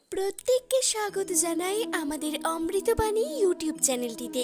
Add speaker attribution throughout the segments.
Speaker 1: প্রত্যেককে স্বাগত জানাই আমাদের অমৃতবাণী ইউটিউব চ্যানেলটিতে।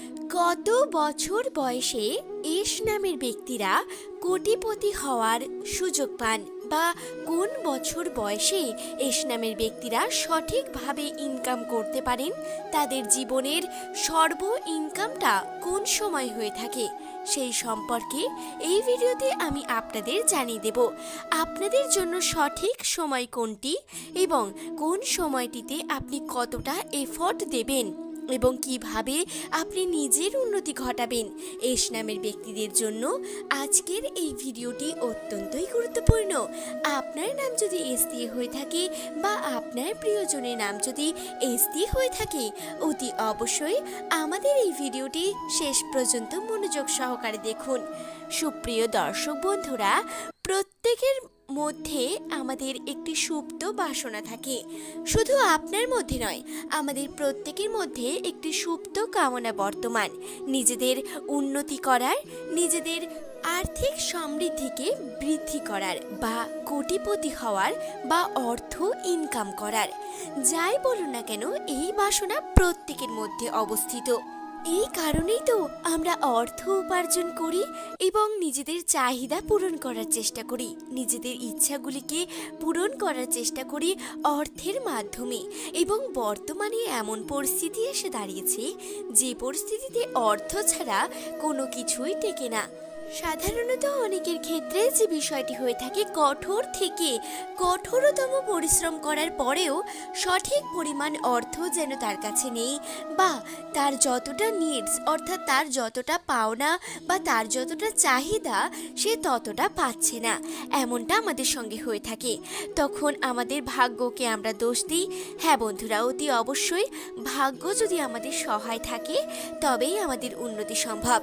Speaker 1: কত বছর বয়সে এস নামের ব্যক্তিরা কোটিপতি হওয়ার সুযোগ পান, বা কোন বছর বয়সে এস নামের ব্যক্তিরা সঠিকভাবে ইনকাম করতে পারেন, তাদের জীবনের সর্ব ইনকামটা কোন সময় হয়ে থাকে, সেই সম্পর্কে এই ভিডিওতে আমি আপনাদের জানিয়ে দেব। আপনাদের জন্য সঠিক সময় কোনটি এবং কোন সময়টিতে আপনি কতটা এফোর্ট দেবেন এবং কিভাবে আপনি নিজের উন্নতি ঘটাবেন, এস নামের ব্যক্তিদের জন্য আজকের এই ভিডিওটি অত্যন্তই গুরুত্বপূর্ণ। আপনার নাম যদি এস দিয়ে হয়ে থাকে বা আপনার প্রিয়জনের নাম যদি এস দিয়ে হয়ে থাকে, অতি অবশ্যই আমাদের এই ভিডিওটি শেষ পর্যন্ত মনোযোগ সহকারে দেখুন। সুপ্রিয় দর্শক বন্ধুরা, প্রত্যেকের মধ্যে আমাদের একটি সুপ্ত বাসনা থাকে। শুধু আপনার মধ্যে নয়, আমাদের প্রত্যেকের মধ্যে একটি সুপ্ত কামনা বর্তমান, নিজেদের উন্নতি করার, নিজেদের আর্থিক সমৃদ্ধিকে বৃদ্ধি করার, বা কোটিপতি হওয়ার, বা অর্থ ইনকাম করার। যাই বলুন না কেন, এই বাসনা প্রত্যেকের মধ্যে অবস্থিত। এই কারণেই তো আমরা অর্থ উপার্জন করি এবং নিজেদের চাহিদা পূরণ করার চেষ্টা করি, নিজেদের ইচ্ছাগুলিকে পূরণ করার চেষ্টা করি অর্থের মাধ্যমে। এবং বর্তমানে এমন পরিস্থিতি এসে দাঁড়িয়েছে যে পরিস্থিতিতে অর্থ ছাড়া কোনো কিছুই টেকে না। সাধারণত অনেকের ক্ষেত্রে যে বিষয়টি হয়ে থাকে, কঠোর থেকে কঠোরতম পরিশ্রম করার পরেও সঠিক পরিমাণ অর্থ যেন তার কাছে নেই, বা তার যতটা নিডস অর্থাৎ তার যতটা পাওনা বা তার যতটা চাহিদা সে ততটা পাচ্ছে না, এমনটা আমাদের সঙ্গে হয়ে থাকে। তখন আমাদের ভাগ্যকে আমরা দোষ দিই। হ্যাঁ বন্ধুরা, অতি অবশ্যই ভাগ্য যদি আমাদের সহায় থাকে তবেই আমাদের উন্নতি সম্ভব।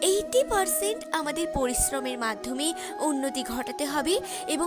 Speaker 1: 80% আমাদের পরিশ্রমের মাধ্যমে উন্নতি ঘটাতে হবে এবং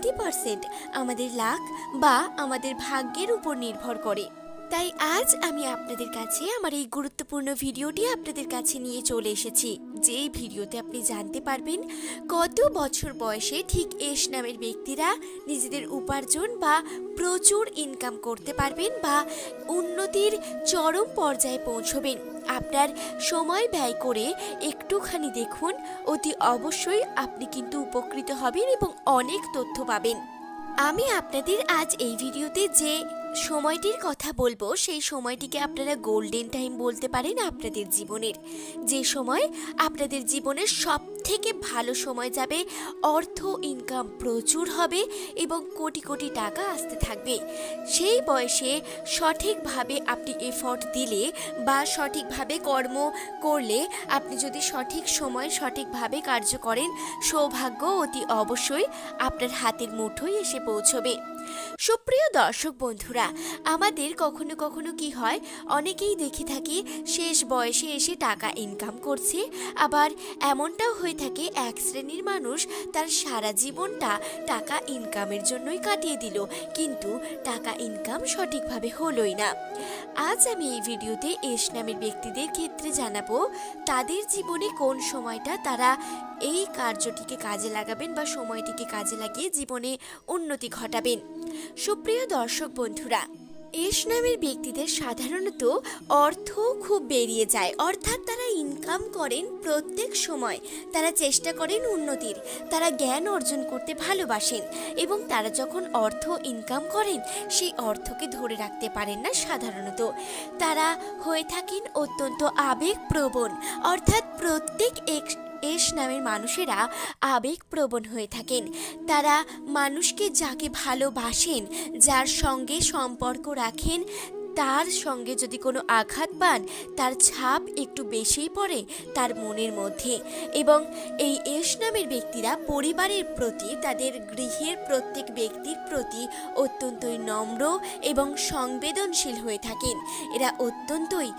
Speaker 1: 20% আমাদের লাক বা আমাদের ভাগ্যের উপর নির্ভর করে। তাই আজ আমি আপনাদের কাছে আমার এই গুরুত্বপূর্ণ ভিডিওটি আপনাদের কাছে নিয়ে চলে এসেছি, যে ভিডিওতে আপনি জানতে পারবেন কত বছর বয়সে ঠিক এস নামের ব্যক্তিরা নিজেদের উপার্জন বা প্রচুর ইনকাম করতে পারবেন বা উন্নতির চরম পর্যায়ে পৌঁছবেন। আপনার সময় ব্যয় করে একটুখানি দেখুন, অতি অবশ্যই আপনি কিন্তু উপকৃত হবেন এবং অনেক তথ্য পাবেন। আমি আপনাদের আজ এই ভিডিওতে যে সময়টির কথা বলবো, সেই সময়টিকে আপনারা গোল্ডেন টাইম বলতে পারেন আপনাদের জীবনের। যে সময় আপনাদের জীবনের সব থেকে ভালো সময় যাবে, অর্থ ইনকাম প্রচুর হবে এবং কোটি কোটি টাকা আসতে থাকবে। সেই বয়সে সঠিকভাবে আপনি এফোর্ট দিলে বা সঠিকভাবে কর্ম করলে, আপনি যদি সঠিক সময় সঠিকভাবে কার্য করেন, সৌভাগ্য অতি অবশ্যই আপনার হাতের মুঠোয় এসে পৌঁছবে। সুপ্রিয় দর্শক বন্ধুরা, আমাদের কখনো কখনো কি হয়, অনেকেই দেখে থাকি শেষ বয়সে এসে টাকা ইনকাম করছে, আবার এমনটাও হয়ে থাকে এক শ্রেণীর মানুষ তার সারা জীবনটা টাকা ইনকামের জন্যই কাটিয়ে দিল, কিন্তু টাকা ইনকাম সঠিকভাবে হলোই না। আজ আমি এই ভিডিওতে এস নামের ব্যক্তিদের ক্ষেত্রে জানাবো তাদের জীবনে কোন সময়টা তারা এই কার্যটিকে কাজে লাগাবেন বা সময়টিকে কাজে লাগিয়ে জীবনে উন্নতি ঘটাবেন। সুপ্রিয় দর্শক বন্ধুরা, এস নামের ব্যক্তিদের সাধারণত অর্থ খুব বেরিয়ে যায়, অর্থাৎ তারা ইনকাম করেন প্রত্যেক সময়, তারা চেষ্টা করেন উন্নতির, তারা জ্ঞান অর্জন করতে ভালোবাসেন এবং তারা যখন অর্থ ইনকাম করেন সেই অর্থকে ধরে রাখতে পারেন না। সাধারণত তারা হয়ে থাকেন অত্যন্ত আবেগপ্রবণ, অর্থাৎ প্রত্যেক এস নামের মানুষেরা আবেগপ্রবণ হয়ে থাকেন। তারা মানুষকে যাকে ভালোবাসেন, যার সঙ্গে সম্পর্ক রাখেন, তার সঙ্গে যদি কোনো আঘাত পান, তার ছাপ একটু বেশিই পড়ে তার মনের মধ্যে। এবং এই এস নামের ব্যক্তিরা পরিবারের প্রতি, তাদের গৃহের প্রত্যেক ব্যক্তির প্রতি অত্যন্তই নম্র এবং সংবেদনশীল হয়ে থাকেন। এরা অত্যন্তই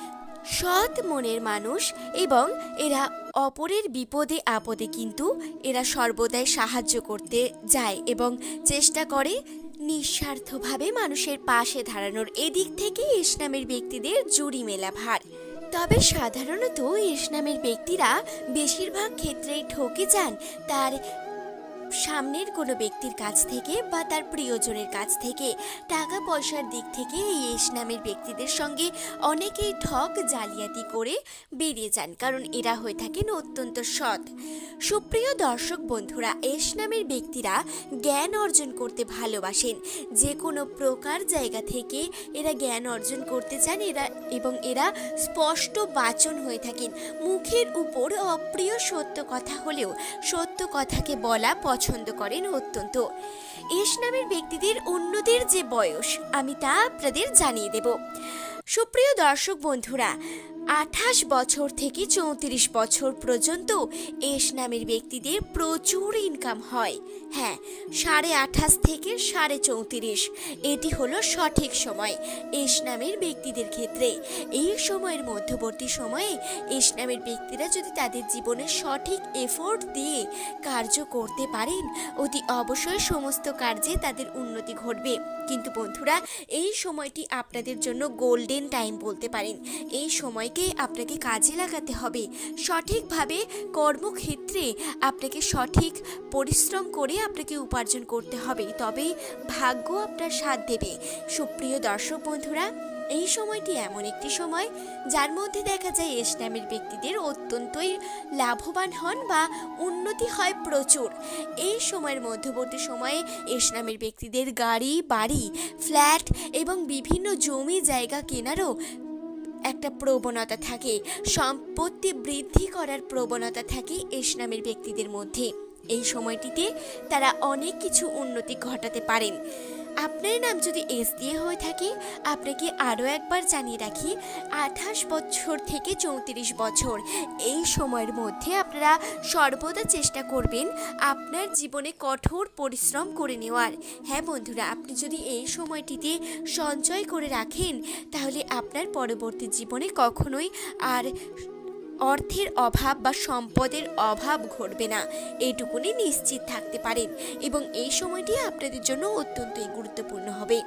Speaker 1: সৎ মনের মানুষ এবং এরা অপরের বিপদে আপদে কিন্তু এরা সর্বদাই সাহায্য করতে যায় এবং চেষ্টা করে নিঃস্বার্থভাবে মানুষের পাশে দাঁড়ানোর। এদিক থেকে এস নামের ব্যক্তিদের জুড়ি মেলা ভার। তবে সাধারণত এস নামের ব্যক্তিরা বেশিরভাগ ক্ষেত্রেই ঠকে যান তার সামনের কোনো ব্যক্তির কাছ থেকে বা তার প্রিয়জনের কাছ থেকে টাকা পয়সার দিক থেকে এই এস নামের ব্যক্তিদের সঙ্গে অনেকেই ঠক জালিয়াতি করে বেরিয়ে যান, কারণ এরা হয়ে থাকেন অত্যন্ত সৎ। সুপ্রিয় দর্শক বন্ধুরা, এস নামের ব্যক্তিরা জ্ঞান অর্জন করতে ভালোবাসেন। যে কোনো প্রকার জায়গা থেকে এরা জ্ঞান অর্জন করতে চান এবং এরা স্পষ্ট বাচন হয়ে থাকেন। মুখের উপর অপ্রিয় সত্য কথা হলেও সত্য কথাকে বলা পছন্দ করেন অত্যন্ত। এস নামের ব্যক্তিদের উন্নতির যে বয়স আমি তা আপনাদের জানিয়ে দেব। সুপ্রিয় দর্শক বন্ধুরা, 28 বছর থেকে 34 বছর পর্যন্ত এস নামের ব্যক্তিদের প্রচুর ইনকাম হয়। হ্যাঁ, 28.5 থেকে 34.5 এটি হলো সঠিক সময় এস নামের ব্যক্তিদের ক্ষেত্রে। এই সময়ের মধ্যবর্তী সময়ে এস নামের ব্যক্তিরা যদি তাদের জীবনে সঠিক এফোর্ট দিয়ে কার্য করতে পারেন, অতি অবশ্যই সমস্ত কার্যে তাদের উন্নতি ঘটবে। কিন্তু বন্ধুরা, এই সময়টি আপনাদের জন্য গোল্ডেন টাইম বলতে পারেন। এই সময়কে আপনাকে কাজে লাগাতে হবে। সঠিকভাবে কর্মক্ষেত্রে আপনাকে সঠিক পরিশ্রম করে আপনাকে উপার্জন করতে হবে, তবেই ভাগ্য আপনার সাথ দেবে। সুপ্রিয় দর্শক বন্ধুরা, এই সময়টি এমন একটি সময় যার মধ্যে দেখা যায় এস নামের ব্যক্তিদের অত্যন্তই লাভবান হন বা উন্নতি হয় প্রচুর। এই সময়ের মধ্যবর্তী সময়ে এস নামের ব্যক্তিদের গাড়ি, বাড়ি, ফ্ল্যাট এবং বিভিন্ন জমি জায়গা কেনারও একটা প্রবণতা থাকে। সম্পত্তি বৃদ্ধি করার প্রবণতা থাকে এস নামের ব্যক্তিদের মধ্যে। এই সময়টিতে তারা অনেক কিছু উন্নতি ঘটাতে পারেন। আপনার নাম যদি এস দিয়ে হয়ে থাকে, আপনাকে আরও একবার জানিয়ে রাখি, 28 বছর থেকে 34 বছর এই সময়ের মধ্যে আপনারা সর্বদা চেষ্টা করবেন আপনার জীবনে কঠোর পরিশ্রম করে নেওয়ার। হ্যাঁ বন্ধুরা, আপনি যদি এই সময়টিতে সঞ্চয় করে রাখেন, তাহলে আপনার পরবর্তী জীবনে কখনোই আর অর্থের অভাব বা সম্পদের অভাব ঘটবে না, এইটুকুনি নিশ্চিত থাকতে পারেন। এবং এই সময়টি আপনাদের জন্য অত্যন্তই গুরুত্বপূর্ণ হবে।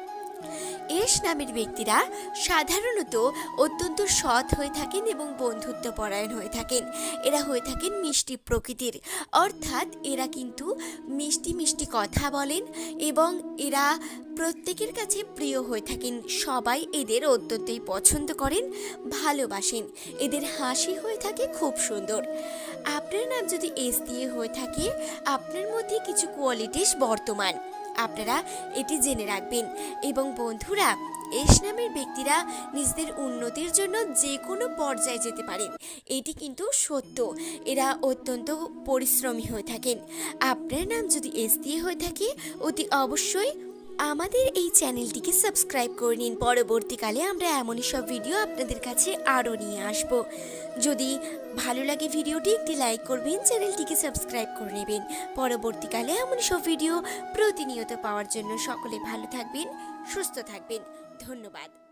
Speaker 1: এস নামের ব্যক্তিরা সাধারণত অত্যন্ত সৎ হয়ে থাকেন এবং বন্ধুত্ব পরায়ণ হয়ে থাকেন। এরা হয়ে থাকেন মিষ্টি প্রকৃতির, অর্থাৎ এরা কিন্তু মিষ্টি মিষ্টি কথা বলেন এবং এরা প্রত্যেকের কাছে প্রিয় হয়ে থাকেন। সবাই এদের অত্যন্তই পছন্দ করেন, ভালোবাসেন। এদের হাসি হয়ে থাকে খুব সুন্দর। আপনার নাম যদি এস দিয়ে হয়ে থাকে, আপনার মধ্যে কিছু কোয়ালিটিস বর্তমান, আপনারা এটি জেনে রাখবেন। এবং বন্ধুরা, এস নামের ব্যক্তিরা নিজেদের উন্নতির জন্য যে কোনো পর্যায়ে যেতে পারেন, এটি কিন্তু সত্য। এরা অত্যন্ত পরিশ্রমী হয়ে থাকেন। আপনার নাম যদি এস দিয়ে হয়ে থাকে, অতি অবশ্যই আমাদের এই চ্যানেলটিকে সাবস্ক্রাইব করে নিন। পরবর্তীকালে আমরা এমনই সব ভিডিও আপনাদের কাছে আরও নিয়ে আসব। যদি ভালো লাগে ভিডিওটি একটি লাইক করবেন, চ্যানেলটিকে সাবস্ক্রাইব করে নেবেন। পরবর্তীকালে এমনই সব ভিডিও প্রতিনিয়ত পাওয়ার জন্য সকলে ভালো থাকবেন, সুস্থ থাকবেন। ধন্যবাদ।